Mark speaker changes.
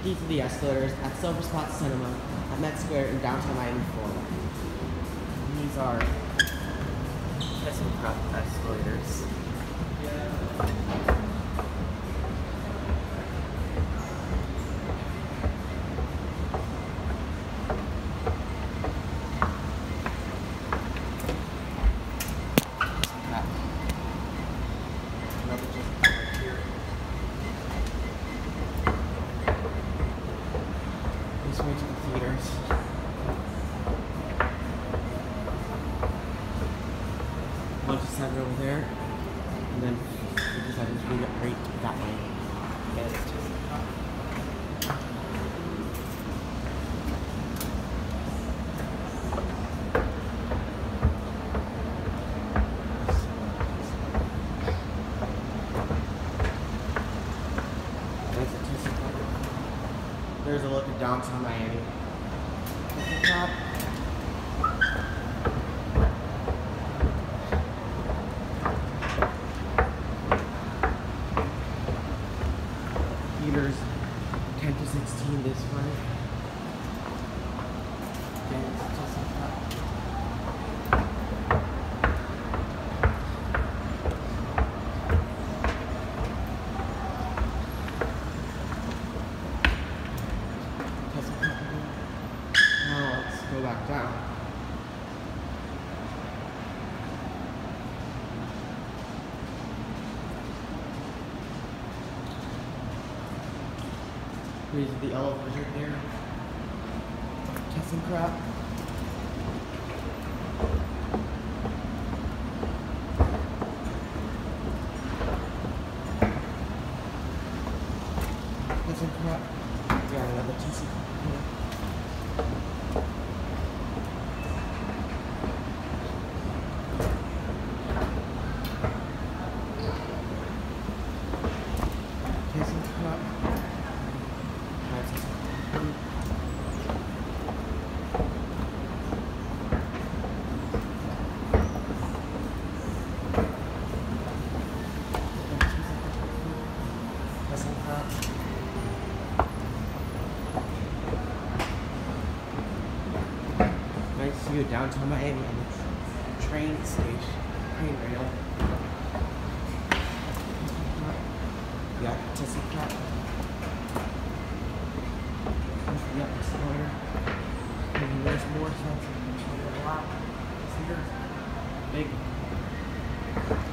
Speaker 1: These are the escalators at Silver Spot Cinema at Met Square in downtown Miami, Florida. And these are ThyssenKrupp escalators. This way to the theaters. I'll just have it over there, and then we just have to move it right that way. Yeah, it's just there's a look at downtown Miami. Top. Theaters 10 to 16 this way. Again, it's just a top. Now let's go back down. Here's the elevators right there. ThyssenKrupp. ThyssenKrupp. Yeah, another ThyssenKrupp here. ThyssenKrupp. Nice view of downtown Miami and the train station, train rail. Yeah, ThyssenKrupp. Yep, escalator. And there's more stuff. A lot. Big.